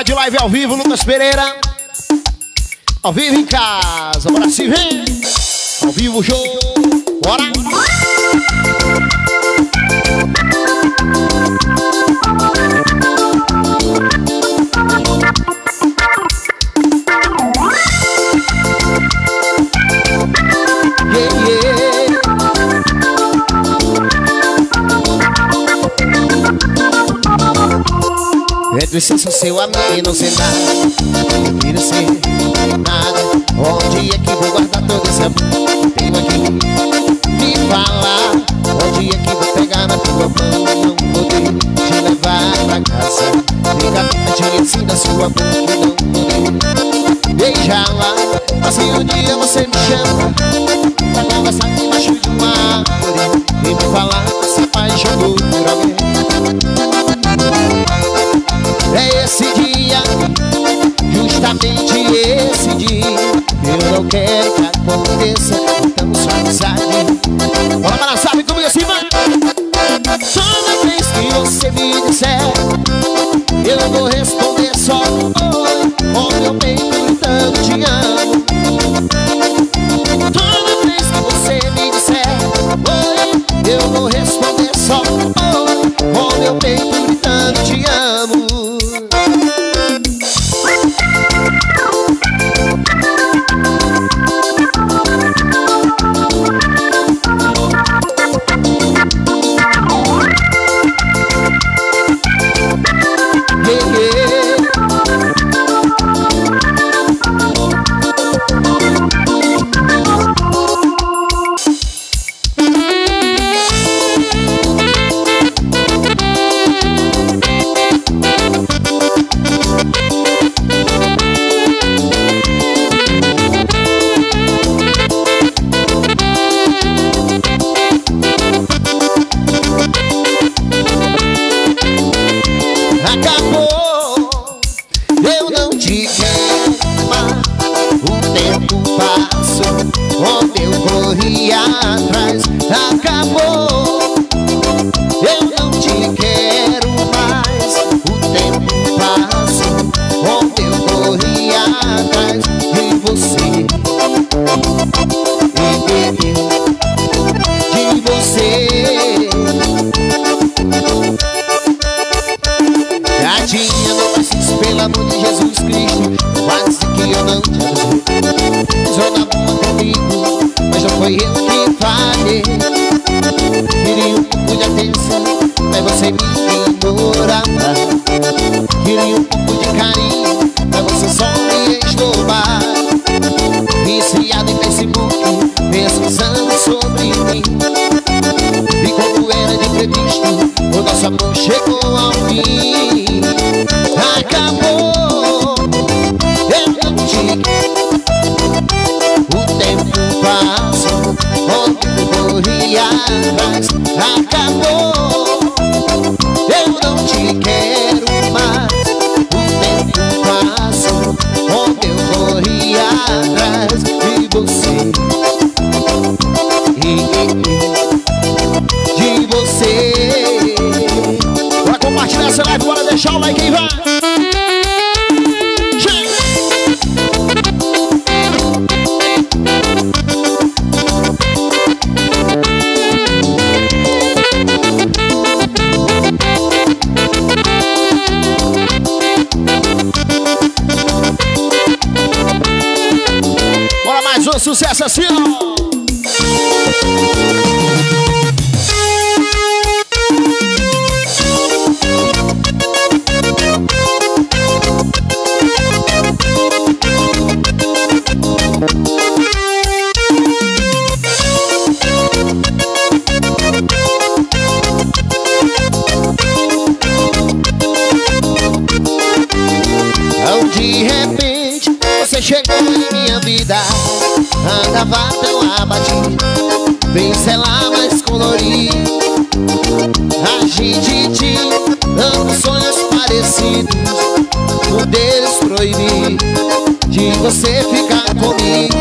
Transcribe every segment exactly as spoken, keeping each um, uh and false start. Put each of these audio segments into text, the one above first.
Galera de live ao vivo, Lucas Pereira. Ao vivo em casa, bora se ver. Ao vivo o jogo, bora. Yeah, yeah. É licença, seu amigo e não sei nada. Não quero ser nada. Onde é que vou guardar todo esse amor? Tenho aqui me falar. Onde é que vou pegar na tua mão? Não poder te levar pra casa. Fica bem, te ensina sua boca e não poder beijar lá. Assim um dia você me chama pra conversar embaixo de uma árvore e me falar que se apaixonou por alguém. É esse dia, justamente esse dia, eu não quero que aconteça, então sua amizade. Bora para a sabe comigo assim, vai! Toda vez que você me disser, eu vou responder só oi, com meu peito gritando te amo. Toda vez que você me disser oi, eu vou responder só oi, com meu peito gritando te amo. Sucesso assim, ó. Então, de repente, você chegou em minha vida. Andava tão abatido, bem sei lá mais colorido. A gente tinha tantos sonhos parecidos, um deles proibido de você ficar comigo.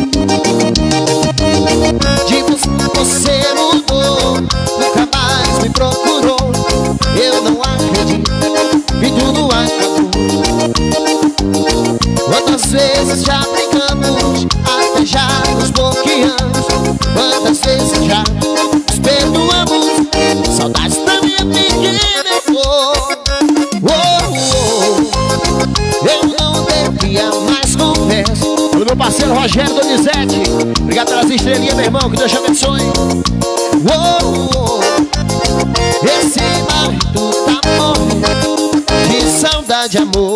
De você mudou, nunca mais me procurou. Eu não acredito que tudo acabou. vezes já brincamos, até já nos bloqueamos. Quantas vezes já nos perdoamos. Saudades da minha pequena flor. Oh, oh, eu não devia mais, confesso. Pelo meu parceiro Rogério Donizete, obrigado pelas estrelinhas, meu irmão, que Deus te abençoe. Oh, oh, esse marido tá morrendo de saudade, amor.